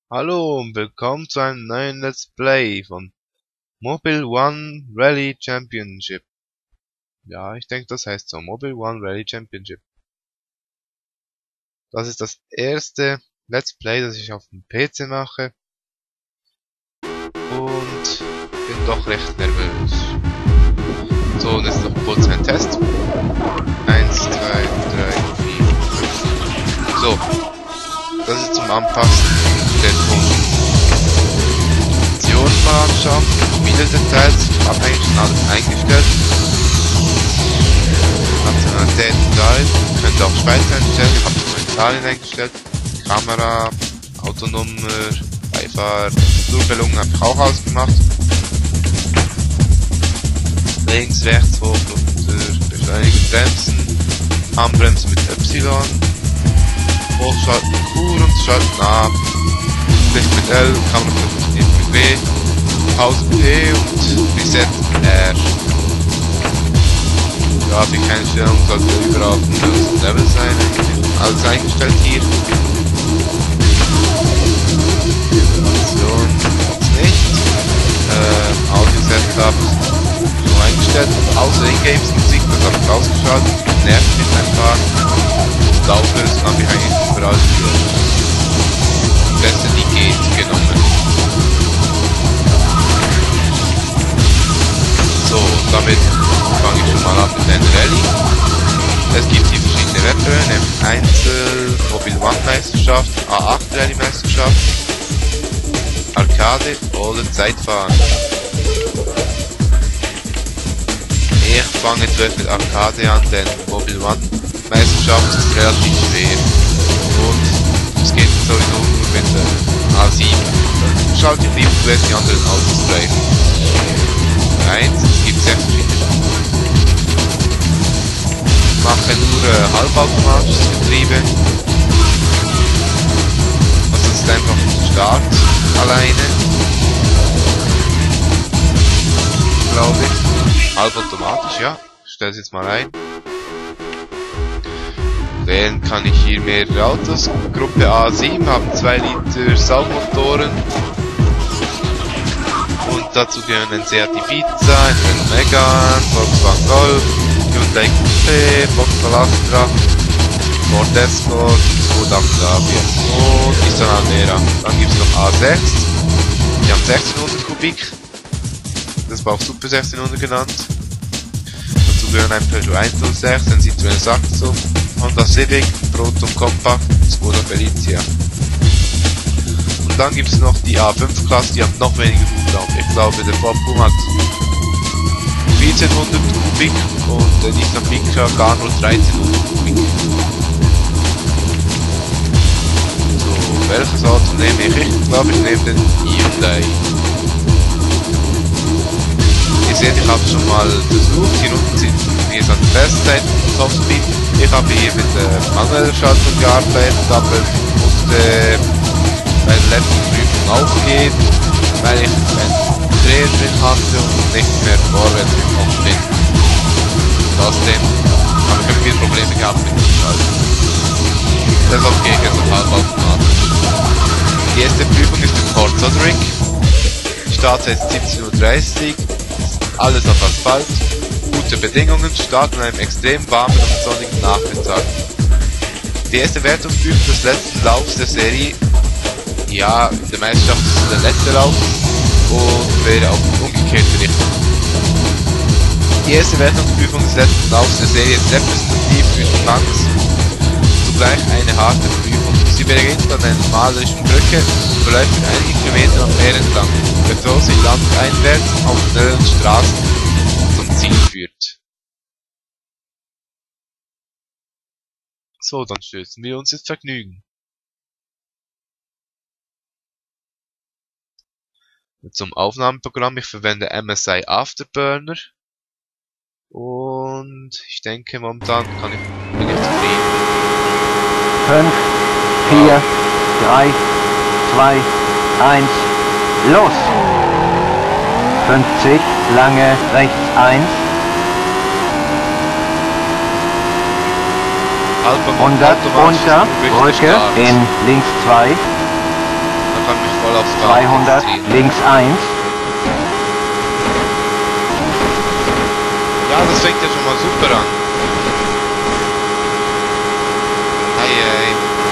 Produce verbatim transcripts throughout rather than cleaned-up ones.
Hallo und willkommen zu einem neuen Let's Play von Mobile One Rally Championship. Ja, ich denke, das heißt so, Mobile One Rally Championship. Das ist das erste Let's Play, das ich auf dem P C mache. Und bin doch recht nervös. So, und jetzt noch kurz ein Test. eins, zwei, drei, vier, fünf. So, das ist zum Anpassen der Position mal anschauen. Spieldetails, abhängig von alles eingestellt. Nationalität Italien, könnt ihr auch Schweiz einstellen, ich habe es in Italien eingestellt. Kamera, Autonummer, Beifahrt, Flurbelohnung habe ich auch ausgemacht. Links, rechts, hoch, runter, beschleunigen, bremsen, Handbremsen mit Y, hochschalten mit Q, runterschalten ab, Licht mit L, Kamera funktioniert mit W, Pause P und Reset R. Grafikeinstellung sollte überall auf dem höchsten Level sein, alles eingestellt hier. Vibration gibt's nicht, äh, Audio-Setup so eingestellt, außer In-Games-Musik, das habe ich ausgeschaltet, nervt mich ein paar. Lauflösung habe ich eigentlich überall für Beste, die geht, genommen. So, damit fange ich schon mal an mit einer Rallye. Es gibt hier verschiedene Wettbewerbe, nämlich Einzel, Mobile One Meisterschaft, A acht Rallye Meisterschaft, Arcade oder Zeitfahren. Ich fange zuerst mit Arcade an, denn Mobile One Meisterschaft ist relativ schwer und es geht sowieso nur mit der A sieben. Dann schalte ich lieber zuerst die anderen Autos rein. eins, es gibt sechs verschiedene Stufen. Ich mache nur äh, halbautomatisches Getriebe. Also das ist einfach ein Start alleine. Glaube ich. Halbautomatisch, ja. Ich stelle es jetzt mal ein. Wählen kann ich hier mehrere Autos. Gruppe A sieben haben zwei Liter Saugmotoren. Und dazu gehören ein Seat Ibiza, ein Renault Megane, Volkswagen Golf, Hyundai Coupé, Vauxhall Astra, Ford Escort, Skoda Octavia und Nissan Almera. Dann gibt es noch A sechs. Die haben sechzehnhundert Kubik. Das war auch Super sechzehnhundert genannt. Dazu gehören ein Peugeot hundertsechs, ein Citroën Saxo, Honda Civic, Proton Compact, Skoda Felicia. Und dann gibt es noch die A fünf Klasse, die haben noch weniger Hubraum. Ich glaube, der Ford Puma hat vierzehnhundert Kubik und der Nissan Micra gar nur dreizehnhundert Kubik. So, welches Auto nehme ich? Ich glaube, ich nehme den Hyundai. Ihr seht, ich habe schon mal versucht, hier unten sind hier ist an der Festzeit Topspeed. Ich habe hier mit der manuellen Schaltung gearbeitet, aber ich musste bei der letzten Prüfung aufgeben, weil ich ein Dreh drin hatte und nicht mehr vorwärts gekommen bin. Trotzdem habe ich irgendwie Probleme gehabt mit dem Schalten. Deshalb gehe ich jetzt auf halbautomatisch. Die erste Prüfung ist in Port Zoderick. Startzeit ist siebzehn Uhr dreißig. Alles auf Asphalt, gute Bedingungen, Start an einem extrem warmen und sonnigen Nachmittag. Die erste Wertungsprüfung des letzten Laufs der Serie, ja, in der Meisterschaft ist es der letzte Lauf und wäre auch umgekehrt berichtet. Die erste Wertungsprüfung des letzten Laufs der Serie ist repräsentativ für die Max, zugleich eine harte Prüfung. Sie beginnt an einer malerischen Brücke und verläuft mit einigen Kilometern am Meer entlang, bevor sie landeinwärts auf schnellen Straßen zum Ziel führt. So, dann stürzen wir uns ins Vergnügen. Zum Aufnahmeprogramm, ich verwende M S I Afterburner. Und ich denke, momentan kann ich, bin ich zufrieden. fünf, vier, drei, zwei, eins, los! fünfzig, lange, rechts eins. hundert, runter, Brücke, in links zwei. Dann fahren aufs Rad zweihundert, konzentrieren. links eins. Ja, das fängt ja schon mal super an. Ei, ei.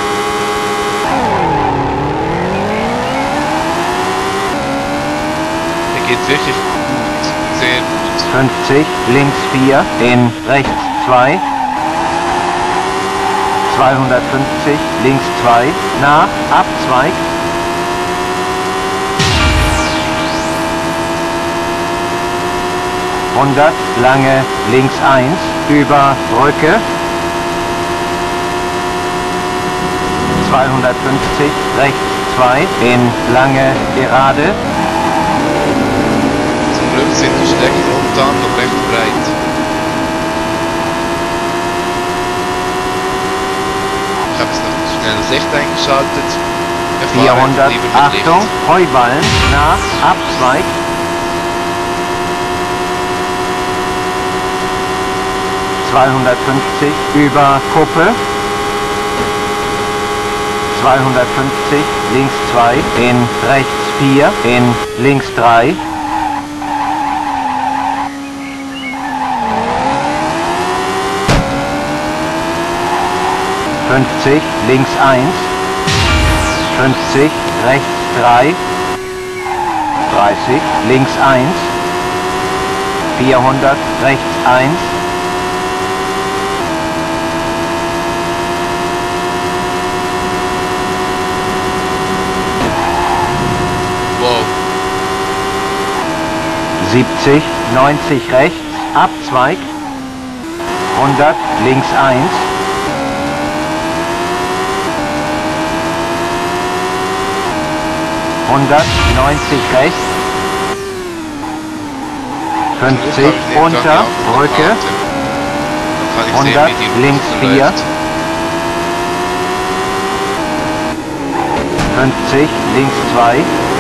Hier geht's wirklich gut. Sehr gut. fünfzig, links vier, in rechts zwei. zweihundertfünfzig, links zwei, nach, Abzweig. hundert, lange, links eins, über Brücke. zweihundertfünfzig, rechts zwei, in lange, gerade. Zum Glück sind die Strecken momentan noch recht breit. Ich habe jetzt noch schnell das Licht eingeschaltet. Wir fahren vierhundert, lieber mit Licht. Achtung, Heuballen, nach, Abzweig. zweihundertfünfzig, über Kuppe. zweihundertfünfzig, links zwei, in rechts vier, in links drei. fünfzig, links eins. fünfzig, rechts drei. dreißig, links eins. vierhundert, rechts eins. Wow. siebzig, neunzig rechts, Abzweig. hundert, links eins. hundert, neunzig rechts. fünfzig, unter, Brücke. hundert, links vier. fünfzig, links zwei.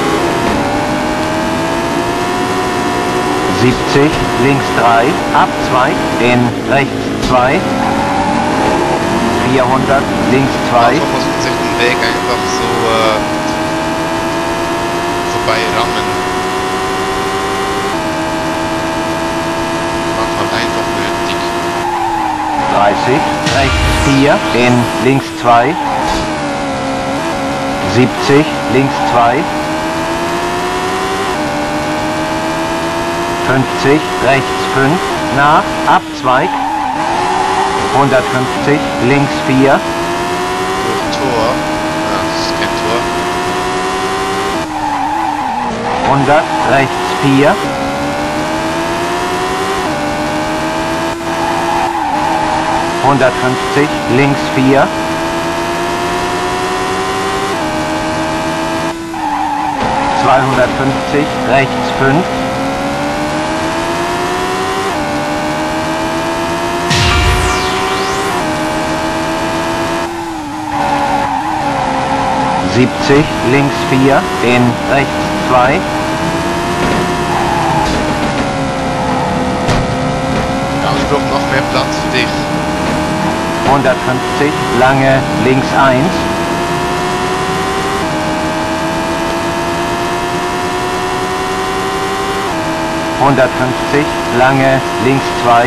siebzig, links drei, Abzweig, in rechts zwei. vierhundert, links zwei. Manchmal muss man sich den Weg einfach so äh, vorbei rammen. Manchmal einfach nötig. dreißig, rechts vier, in links zwei. siebzig, links zwei. fünfzig, rechts fünf, nach, Abzweig. hundertfünfzig, links vier. Durch Tor. Ja, das ist kein Tor. hundert, rechts vier. hundertfünfzig, links vier. zweihundertfünfzig, rechts fünf. siebzig, links vier, in rechts zwei. Ja, ich brauche noch mehr Platz für dich. hundertfünfzig, lange, links eins. hundertfünfzig, lange, links zwei.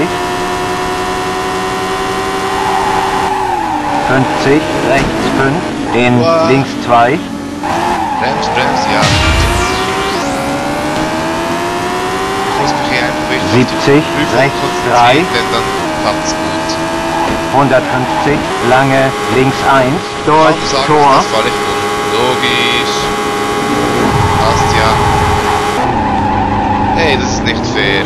fünfzig, rechts fünf, in Wow. links zwei. Brems, Brems, ja. Ich muss mich hier einfach wirklich siebzig, auf die Prüfung rechts konzentrieren, drei. denn dann klappt's gut. hundertfünfzig, lange, links eins, Kaum durch sagen, Tor. das falle ich um. Logisch. Passt ja. Hey, das ist nicht fair.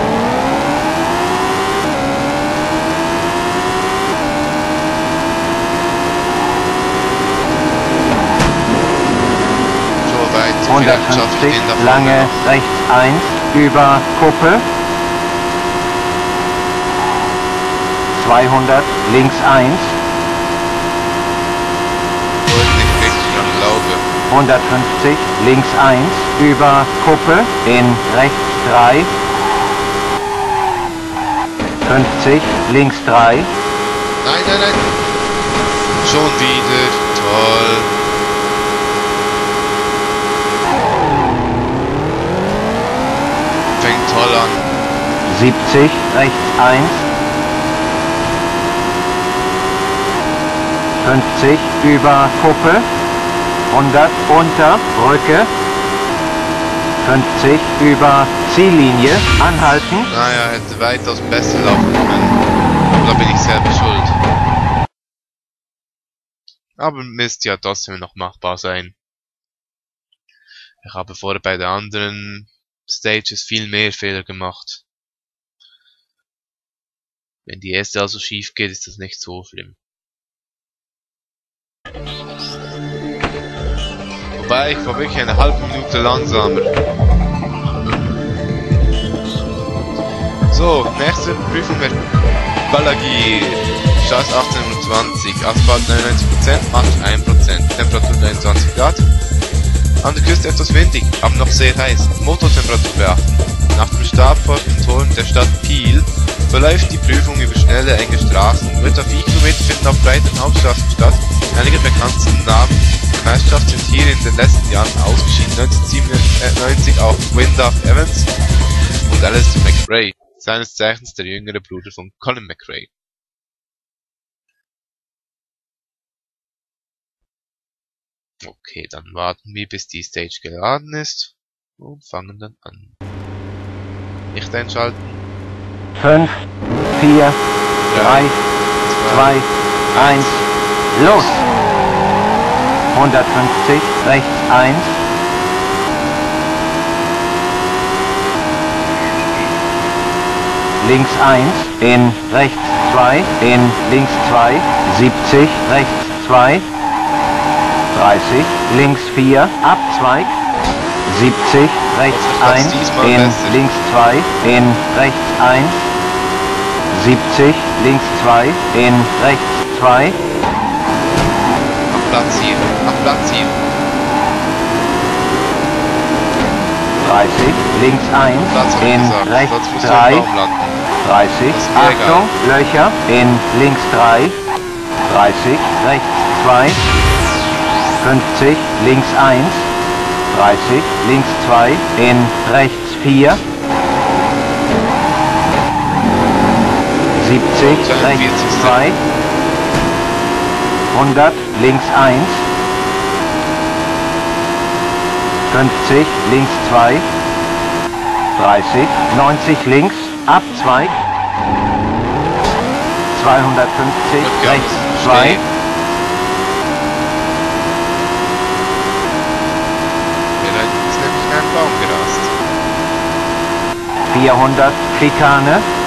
So weit, so vielleicht schaffe ich hundertfünfzig, den da vorne lange, noch. rechts eins, über Kuppe. zweihundert, links eins. Wo ich nicht richtig dran glaube. hundertfünfzig, links eins, über Kuppe, in rechts drei. fünfzig, links drei. Nein, nein, nein. Schon wieder. Toll. fängt toll an. siebzig, rechts eins. fünfzig über Kuppe. hundert unter Brücke. fünfzig über Ziellinie. Anhalten. Naja, hätte weitaus besser laufen können. Aber da bin ich selber schuld. Aber müsste ja trotzdem noch machbar sein. Ich habe vorher bei den anderen Stages viel mehr Fehler gemacht. Wenn die erste also schief geht, ist das nicht so schlimm. Wobei, ich war wirklich eine halbe Minute langsamer. So, nächste Prüfung wird Balaguer. Straße achtzehnhundertzwanzig, Asphalt neunundneunzig Prozent, Max ein Prozent, Temperatur neunundzwanzig Grad. An der Küste etwas windig, aber noch sehr heiß. Motortemperatur beachten. Nach dem Start vor Kontrollen der Stadt Piel verläuft die Prüfung über schnelle, enge Straßen. Etwa vier Kilometer finden auf breiten Hauptstraßen statt. Einige bekanntesten Namen der Meisterschaft sind hier in den letzten Jahren ausgeschieden. neunzehnhundertsiebenundneunzig auch Wyndham Evans und Alistair McRae, seines Zeichens der jüngere Bruder von Colin McRae. Okay, dann warten wir, bis die Stage geladen ist und fangen dann an. Nicht einschalten. fünf, vier, drei, zwei, eins, los! hundertfünfzig, rechts eins. Links eins, in rechts zwei, in links zwei, siebzig, rechts zwei. dreißig, links vier, Abzweig, siebzig, rechts eins, in links zwei, in rechts eins, siebzig, links zwei, in rechts zwei, Auf Platz hier, auf Platz hier. dreißig, links eins, Platz hab ich in gesagt, sonst rechts musst du im drei, Baum landen. dreißig, Das ist mir Achtung, Löcher, in links drei, dreißig, rechts zwei, fünfzig, links eins, dreißig, links zwei, in rechts vier, siebzig, rechts zwei, hundert, links eins, fünfzig, links zwei, dreißig, neunzig, links, Abzweig, zweihundertfünfzig, Okay, rechts stehen. zwei, Hier hinten ist nämlich ein Baum gerast. vierhundert, Schikane,